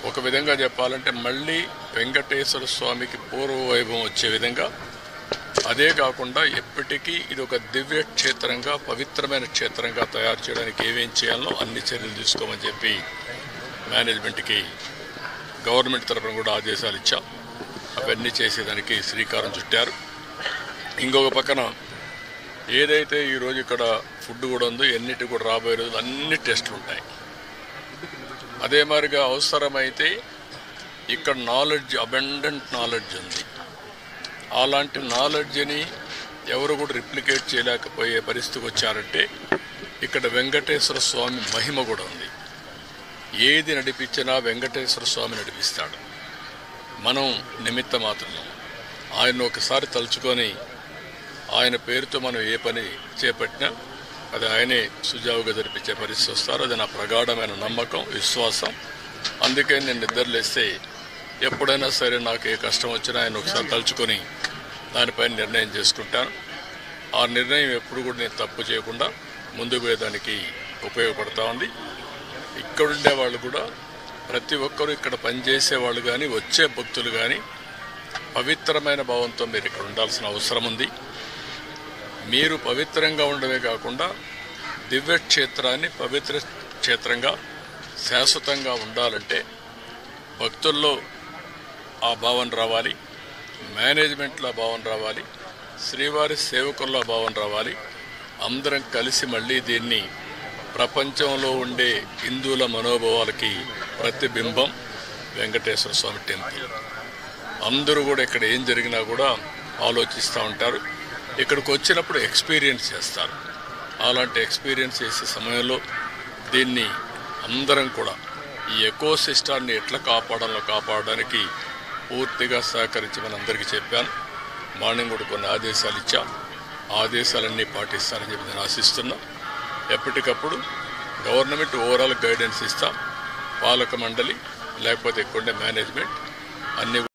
ఒక విధంగా చెప్పాలంటే మళ్ళీ వెంకటేశ్వర స్వామికి పూర్వ వైభవం వచ్చే విధంగా, అదే కాకుండా ఎప్పటికీ ఇది ఒక దివ్య క్షేత్రంగా, పవిత్రమైన క్షేత్రంగా తయారు చేయడానికి ఏమేం చేయాలో అన్ని చర్యలు తీసుకోమని చెప్పి మేనేజ్మెంట్కి గవర్నమెంట్ తరఫున కూడా ఆదేశాలు ఇచ్చాం. అవన్నీ చేసేదానికి శ్రీకారం చుట్టారు. ఇంకొక పక్కన ఏదైతే ఈరోజు ఇక్కడ ఫుడ్ కూడా ఉందో ఎన్నిటి కూడా రాబోయే రోజులు అన్ని టెస్టులు ఉంటాయి. అదే మాదిరిగా అవసరమైతే ఇక్కడ నాలెడ్జ్, అబండెంట్ నాలెడ్జ్ ఉంది. అలాంటి నాలెడ్జ్ని ఎవరు కూడా రిప్లికేట్ చేయలేకపోయే పరిస్థితికి వచ్చారంటే ఇక్కడ వెంకటేశ్వర స్వామి మహిమ కూడా ఉంది. ఏది నడిపించినా వెంకటేశ్వర స్వామి నడిపిస్తాడు. మనం నిమిత్త మాత్రం. ఆయన ఒకసారి తలుచుకొని ఆయన పేరుతో మనం ఏ పని చేపట్టినా అది ఆయనే సుజావుగా జరిపించే పరిస్థితి వస్తారు. అది నా ప్రగాఢమైన నమ్మకం, విశ్వాసం. అందుకే నేను నిద్రలేస్తే ఎప్పుడైనా సరే నాకు ఏ కష్టం వచ్చినా ఆయన ఒకసారి తలుచుకొని దానిపైన నిర్ణయం చేసుకుంటాను. ఆ నిర్ణయం ఎప్పుడు కూడా నేను తప్పు చేయకుండా ముందుకు పోయేదానికి ఉపయోగపడతా ఉంది. ఇక్కడుండే వాళ్ళు కూడా ప్రతి ఒక్కరూ ఇక్కడ పనిచేసే వాళ్ళు కానీ వచ్చే భక్తులు కానీ పవిత్రమైన భావంతో మీరు ఇక్కడ ఉండాల్సిన అవసరం ఉంది. మీరు పవిత్రంగా ఉండడమే కాకుండా దివ్య క్షేత్రాన్ని పవిత్ర క్షేత్రంగా శాశ్వతంగా ఉండాలంటే భక్తుల్లో ఆ భావన రావాలి, మేనేజ్మెంట్లో ఆ భావన రావాలి, శ్రీవారి సేవకుల్లో ఆ భావన రావాలి. అందరం కలిసి మళ్ళీ దీన్ని ప్రపంచంలో ఉండే హిందువుల మనోభావాలకి ప్రతిబింబం వెంకటేశ్వర స్వామి టెంపుల్. అందరూ కూడా ఇక్కడ ఏం జరిగినా కూడా ఆలోచిస్తూ ఉంటారు. ఇక్కడికి వచ్చినప్పుడు ఎక్స్పీరియన్స్ చేస్తారు. అలాంటి ఎక్స్పీరియన్స్ చేసే సమయంలో దీన్ని అందరం కూడా ఈ ఎకో సిస్టాన్ని ఎట్లా కాపాడడానికి పూర్తిగా సహకరించమని అందరికీ చెప్పాను. మార్నింగ్ కూడా కొన్ని ఆదేశాలు ఇచ్చాం. ఆదేశాలన్నీ పాటిస్తారని చెప్పి నేను ఆశిస్తున్నా. ఎప్పటికప్పుడు గవర్నమెంట్ ఓవరాల్ గైడెన్స్ ఇస్తాం. పాలక మండలి లేకపోతే ఇక్కడ మేనేజ్మెంట్ అన్ని